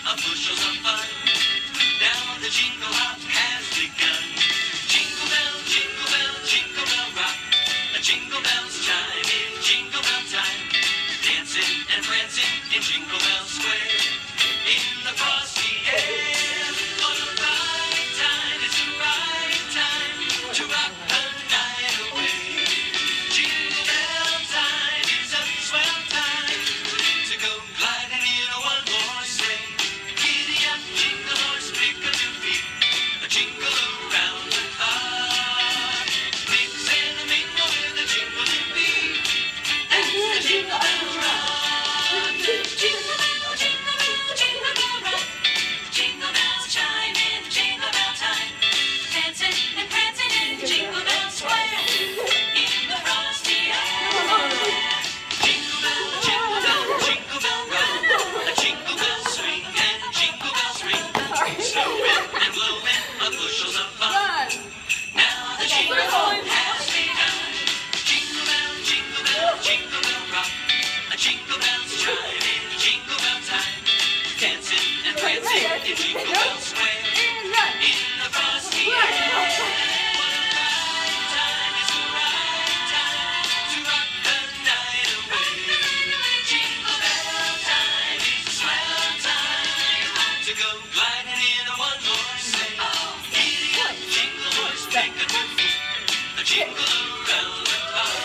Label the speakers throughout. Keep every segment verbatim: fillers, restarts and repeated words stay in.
Speaker 1: of bushels of fun. Now the jingle hop has begun. Jingle bell, jingle bell, jingle bell rock. Jingle bells chime in jingle bell time. Dancing and prancing in Jingle Bell Square. In the frosty air. What a right time, it's the right time to rock the night away. Jingle bell time is a swell time to go gliding in a one-horse sleigh. Giddy up, jingle horse, pick up your feet. A jingle around the clock. Mix and a mingle with a jingling beat. That's the jingle bell rock. Jingle bell, jingle bell, jingle bell rock. Jingle bells chime in jingle bell time. Dancing and prancing in Jingle Bell Square. In the frosty air. Jingle bell, jingle bell, jingle bell rock. A jingle bell swing and jingle bells ring. Snowing and blowing on bushels of fun. Now the jingle hop has begun. Jingle bell, jingle bell, jingle bell rock. A jingle bells chime in jingle bell time. Dancing and prancing in Jingle Bell Square. In the frosty air. What a right time, it's the right time to rock the night away. Jingle bell time is a swell time to go gliding in a one-horse sleigh. Giddy up, jingle horse, pick up your feet. A jingle around the clock.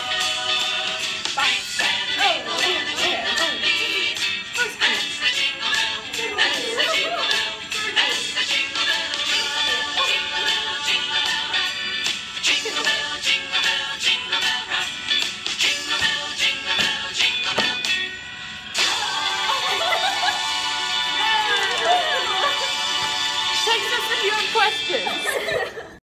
Speaker 1: Mix and a mingle with a jingling beat. That's the jingle bell, that's the jingle bell, that's the jingle bell rock. Jingle bell, jingle bell rock. Jingle bell, jingle bell, jingle bell rock. Jingle bell, jingle bell, jingle bell.
Speaker 2: Text us if you have questions.